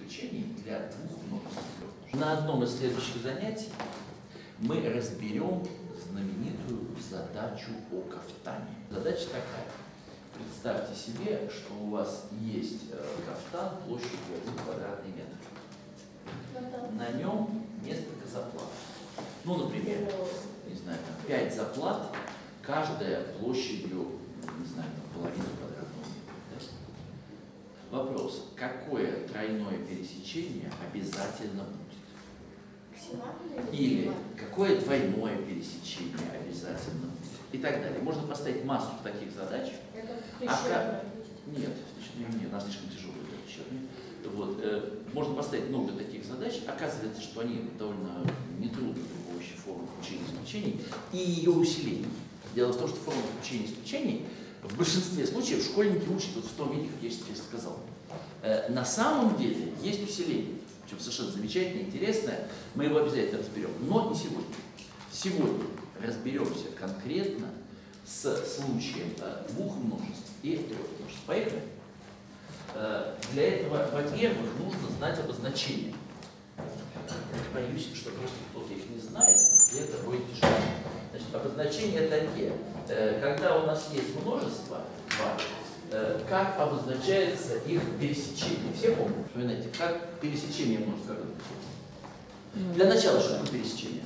исключений для двух множеств. На одном из следующих занятий мы разберем знаменитую задачу о кафтане. Задача такая. Представьте себе, что у вас есть кафтан площадью 1 квадратный метр. На нем несколько заплат. Ну, например, не знаю, 5 заплат, каждая площадью, не знаю, половину квадратного метра. Да? Вопрос: какое тройное пересечение обязательно будет? Или какое двойное пересечение обязательно будет? И так далее. Можно поставить массу таких задач. Нет, она слишком тяжелая для тщетной. Вот. Можно поставить много таких задач. Оказывается, что они довольно нетрудны для помощи формы включения исключений и ее усилений. Дело в том, что форму включения исключений в большинстве случаев школьники учат вот в том виде, как я сейчас сказал. На самом деле есть усиление, причем совершенно замечательное, интересное. Мы его обязательно разберем, но не сегодня. Сегодня разберемся конкретно с случаем двух множеств и трех множеств. Поехали? Для этого, во-первых, нужно знать обозначения. Боюсь, что просто кто-то их не знает, и это будет тяжело. Значит, обозначения такие. Когда у нас есть множество, как обозначается их пересечение? Все помнят? Вспоминайте, как пересечение множеств? Как это? Для начала, что такое пересечение?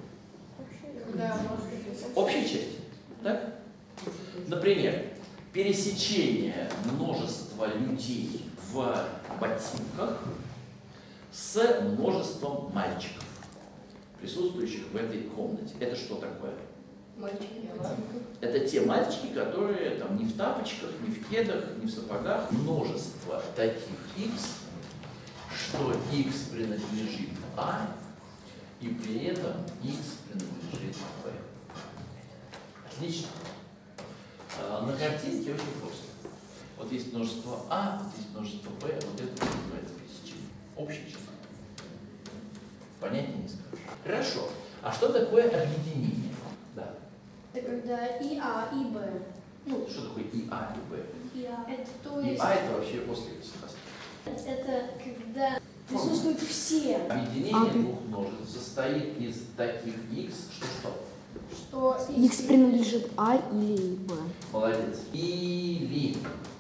Общие части. Так? Например, пересечение множества людей в ботинках с множеством мальчиков, присутствующих в этой комнате. Это что такое? Мальчики. Это те мальчики, которые там не в тапочках, не в кедах, не в сапогах. Множество таких x, что x принадлежит А, и при этом x принадлежит B. Отлично. На картинке очень просто. Вот есть множество А, вот есть множество Б, вот это называется пересечение. Общее число. Понятнее не скажешь. Хорошо. А что такое объединение? Да. Это когда и А, и Б. Ну, что такое и А, и Б? Это то И есть... А это вообще после сказки. Это когда присутствуют все. Объединение двух множеств состоит из таких x, что? Что X принадлежит А или Б. Молодец. Или.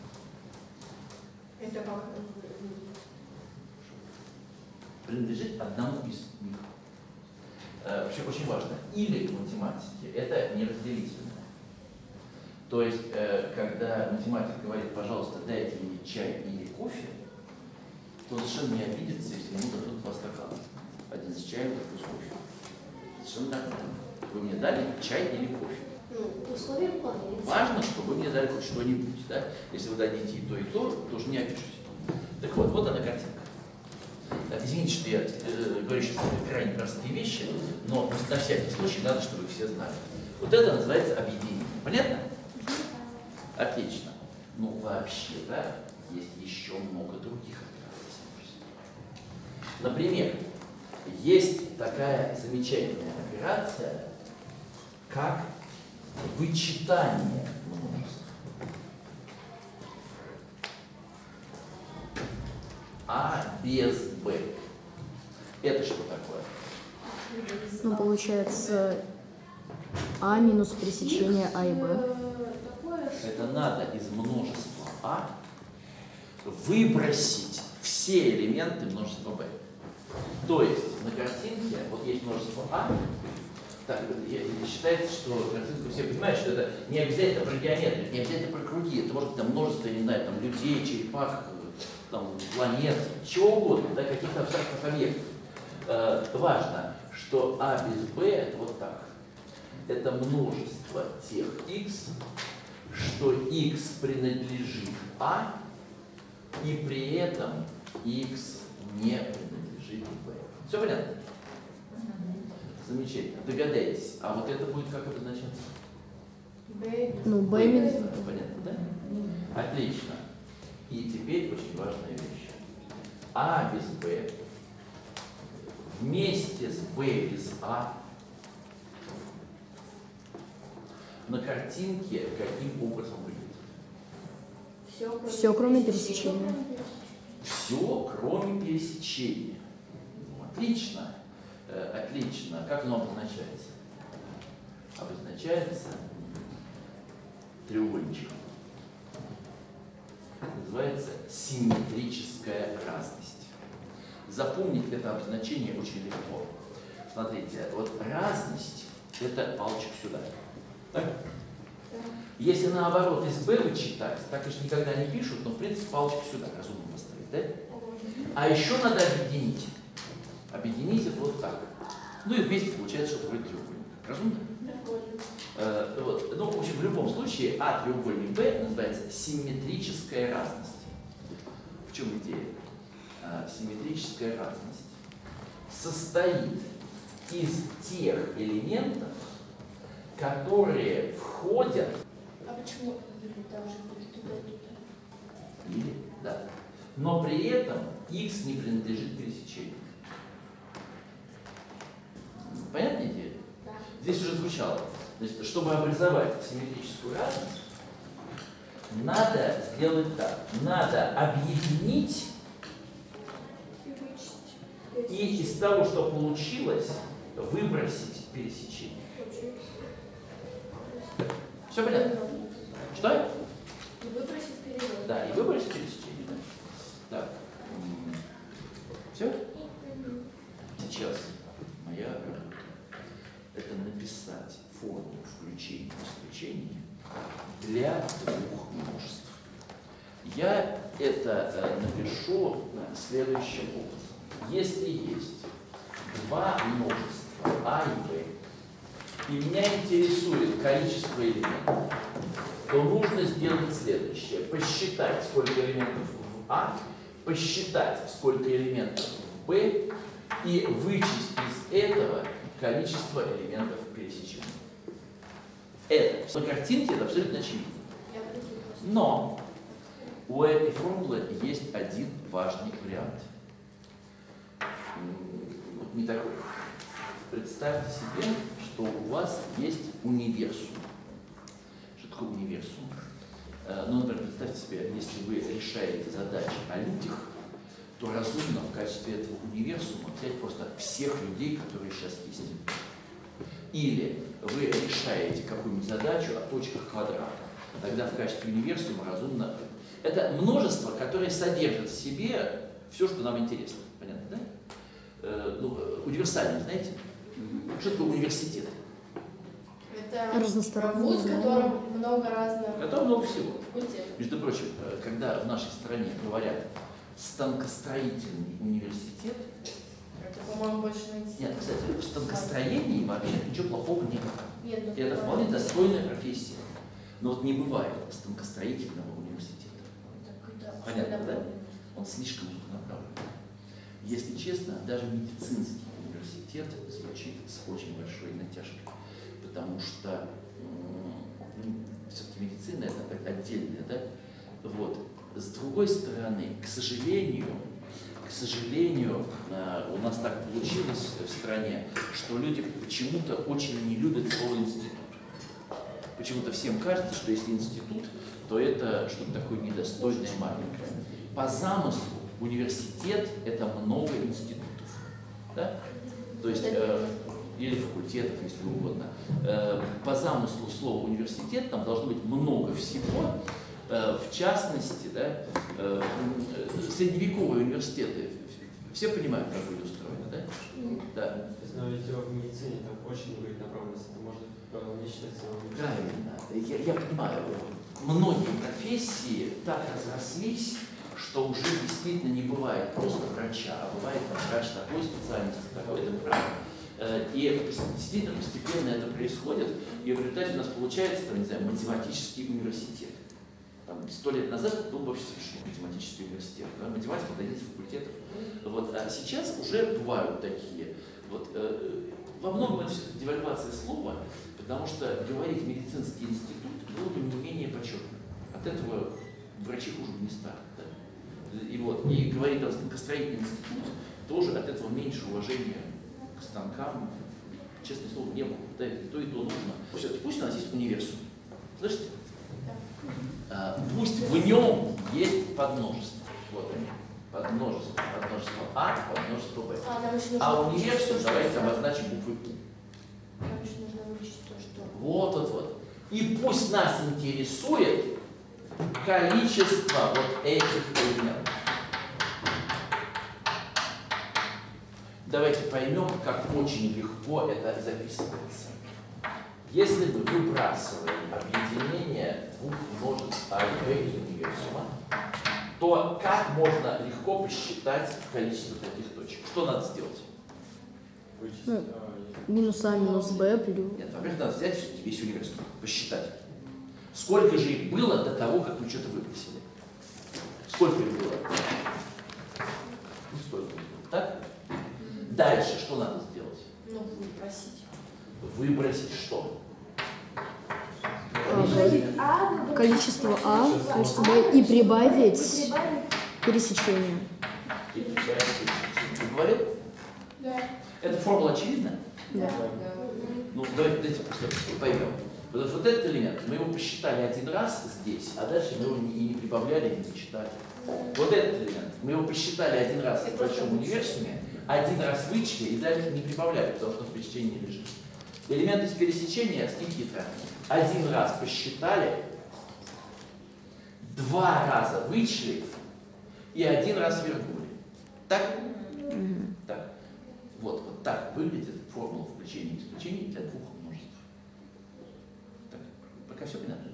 Это как? Принадлежит одному из них. Вообще очень важно. Или в математике это неразделительное. То есть, когда математик говорит, пожалуйста, дайте мне чай или кофе, то он совершенно не обидится, если ему дадут 2 стакана. Один с чаем, другой с кофе. Совершенно нормально. Вы мне дали чай или кофе. Условия выполняются. Важно, чтобы вы мне дали хоть что-нибудь. Да? Если вы дадите и то, тоже не обижусь. Так вот, вот она картинка. Извините, что я говорю сейчас крайне простые вещи, но на всякий случай надо, чтобы вы все знали. Вот это называется объединение. Понятно? Отлично. Ну, вообще-то, есть еще много других операций. Например, есть такая замечательная операция, как вычитание множеств. А без Б. Это что такое? Ну, получается, А минус пересечение А и Б. Это надо из множества А выбросить все элементы множества Б. То есть на картинке вот есть множество А. Так, считается, что картинку все понимают, что это не обязательно про геометрию, не обязательно про круги. Это может быть там множество, я не знаю, там людей, черепах, там, планет, чего угодно, да, каких-то абстрактных объектов. Важно, что А без Б это вот так. Это множество тех x, что x принадлежит А, и при этом x не принадлежит B. Все понятно? Замечательно. Догадайтесь, а вот это будет как обозначаться? Ну, Б минус. Понятно, да? Отлично. И теперь очень важная вещь. А без Б вместе с Б без А на картинке каким образом выглядит? Все, кроме пересечения. Все, кроме пересечения. Ну, отлично. Отлично. Как оно обозначается? Обозначается треугольничком. Называется симметрическая разность. Запомнить это обозначение очень легко. Смотрите, вот разность – это палочек сюда. Так? Если наоборот из B вычитать, так, конечно, никогда не пишут, но в принципе палочку сюда разумно поставить, да? А еще надо объединить. Объединить это вот так. Ну и вместе получается что-то вроде треугольника. Разумно? Вот. Ну, в общем, в любом случае, А треугольник Б называется симметрическая разность. В чем идея? Симметрическая разность состоит из тех элементов, которые входят. А почему там же туда-туда? Или, да. Но при этом x не принадлежит пересечению. Понятная идея? Да. Здесь уже звучало. Значит, чтобы образовать симметрическую разность, надо сделать так. Надо объединить и из того, что получилось, выбросить пересечение. Все понятно? Что? И выбросить перевод. Да, и выбросить пересечение. Да. Так. Все? Сейчас моя работа – это написать формулу включения и исключения для двух множеств. Я это напишу следующим образом. Если есть два множества А и Б, и меня интересует количество элементов, то нужно сделать следующее. Посчитать, сколько элементов в А, посчитать, сколько элементов в Б, и вычесть из этого количество элементов пересечения. Это на картинке это абсолютно очевидно. Но у этой формулы есть один важный вариант. Вот не такой. Представьте себе, что у вас есть универсум. Что такое универсум? Ну, например, представьте себе, если вы решаете задачи о людях, то разумно в качестве этого универсума взять просто всех людей, которые сейчас есть. Или вы решаете какую-нибудь задачу о точках квадрата. Тогда в качестве универсума разумно... Это множество, которое содержит в себе все, что нам интересно. Понятно, да? Универсальный, знаете? Что такое университет? Это разносторонний вуз, в котором много разных. В котором много всего. Факультетов. Между прочим, когда в нашей стране говорят станкостроительный университет, Это, по-моему, больше найти. нет, кстати, в станкостроении вообще ничего плохого нет. Нет, И это вполне достойная профессия. Но вот не бывает станкостроительного университета. Понятно, да? Он слишком узконаправленный. Если честно, даже медицинский университет звучит с очень большой натяжкой, потому что все-таки медицина это отдельная, да? Вот. С другой стороны, к сожалению, у нас так получилось в стране, что люди почему-то очень не любят слово институт. Почему-то всем кажется, что если институт, то это что-то такое недостойное, маленькое. По замыслу университет – это много институтов. Да? То есть, или факультетов, если угодно. По замыслу слова университет там должно быть много всего. В частности, да, средневековые университеты, все понимают, как были устроены, да? Да. Но ведь в медицине там очень говорит направленность, это может не считаться. Правильно. Я понимаю, многие профессии так разрослись, что уже действительно не бывает просто врача, а бывает врач такой специальности, такой, это правильно. И действительно постепенно это происходит, и в результате у нас получается, там, не знаю, математический университет. Там, 100 лет назад был вообще совершенно математический университет, да? Математика — это один из факультетов. Вот. А сейчас уже бывают такие. Вот. Во многом это все-таки девальвация слова, потому что говорить медицинский институт было бы не менее почетно. От этого врачи хуже не станут. Да? И говорить там станкостроительный институт тоже от этого меньше уважения к станкам, честное слово, не было. Да? И то нужно. Все-таки пусть у нас есть универсум. Слышите? Пусть в нем есть подмножество. Вот они. подмножество А, подмножество Б. Нам еще нужно А вычесть универсум то, что давайте это. обозначим буквой У. Нам еще нужно вычесть то, что... Вот. И пусть нас интересует количество вот этих элементов. Давайте поймем, как очень легко это записывается. Если мы выбрасываем объединение двух множеств А и Б из универсума, то как можно легко посчитать количество таких точек? Что надо сделать? Вычесть. Ну, минус А минус Б плюс... Нет, во-первых, надо взять весь универсум, посчитать. Сколько же их было до того, как вы что-то выбросили? Сколько их было? Ну, столько их было, так? Дальше что надо сделать? Ну, выбросить. Выбросить что? Количество А, количество Б и прибавить пересечение. И прибавить пересечение. Ты говорил? Да. Эта формула очевидна? Да. Ну, давайте просто поймем. Потому что вот этот элемент, мы его посчитали один раз здесь, а дальше мы его и не прибавляли, и не читали. Вот этот элемент, мы его посчитали один раз в большом универсуме, один раз вычли и дальше не прибавляли, потому что он в пересечении не лежит. Элемент из пересечения с Никита один раз посчитали, два раза вычли и один раз вернули. Так? Так. Вот так выглядит формула включения и исключения для двух множеств. Так, пока все понятно?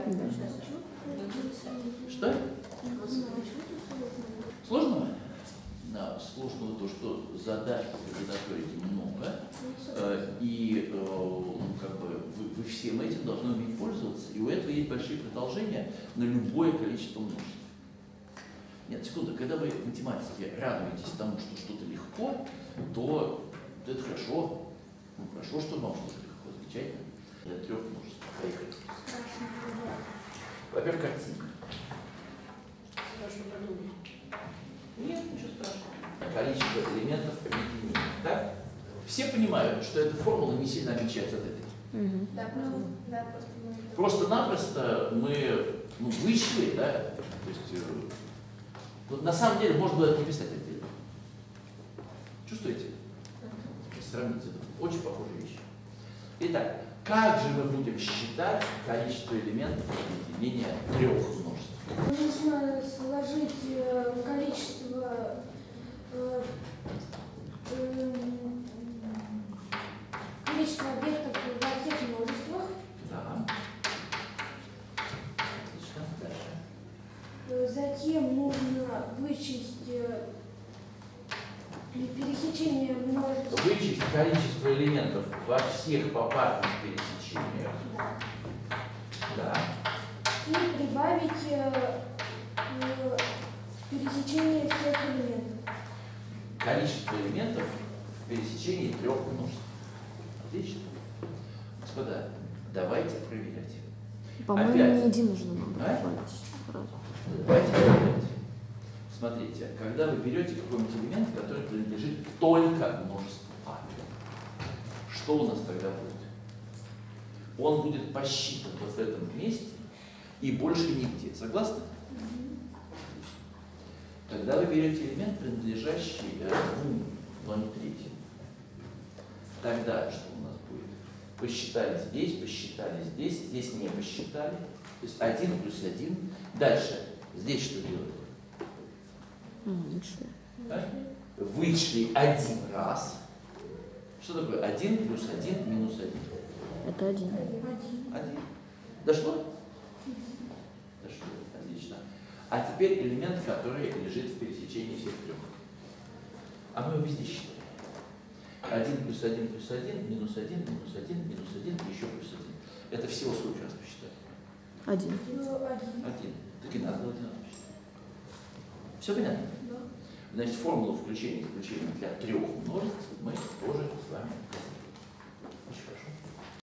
Что? Сложного? Да, сложного то, что задач по квадратуре много, и как бы вы всем этим должны уметь пользоваться, и у этого есть большие продолжения на любое количество множеств. Нет, секунду, когда вы в математике радуетесь тому, что что-то легко, то это хорошо. Ну, хорошо, что вам что-то легко, замечательно. Для трех множеств. Поехали. Во-первых, картинка. Нет, ничего страшного. Количество элементов объединения. Так? Все понимают, что эта формула не сильно отличается от этой. Да, просто мы... Просто-напросто мы вычли, да, то есть на самом деле можно было это не писать отдельно. Чувствуете? Сравните, очень похожие вещи. Итак, как же мы будем считать количество элементов объединения трех множеств? Нужно сложить количество объектов во всех множествах. Да. Отлично. Дальше. Затем нужно вычесть пересечение множеств. Вычесть количество элементов во всех попарных пересечениях. Да. И прибавить пересечение всех элементов. Количество элементов в пересечении трех множеств. Отлично. Господа, давайте проверять. По-моему, Опять. не единожды надо А? прибавить сразу. Давайте проверять. Смотрите, когда вы берете какой-нибудь элемент, который принадлежит только множеству А, что у нас тогда будет? Он будет посчитан вот в этом месте и больше нигде. Согласны? Когда вы берете элемент, принадлежащий 2,03, тогда что у нас будет? Посчитали здесь, здесь не посчитали. То есть 1 плюс 1. Дальше, здесь что делать? Вычли. Да? Вычли один раз. Что такое 1 плюс 1 минус 1? Это 1. 1. Дошло? Дошло. Отлично. А теперь элемент, который лежит в пересечении всех трех. А мы его везде считаем. 1 плюс 1 плюс 1, минус 1, минус 1, минус 1, еще плюс 1. Это всего сколько раз посчитать? 1. 1. Так и надо было 1 раз посчитать. Все понятно? Да. Значит, формулу включения и исключения для трех множеств мы тоже с вами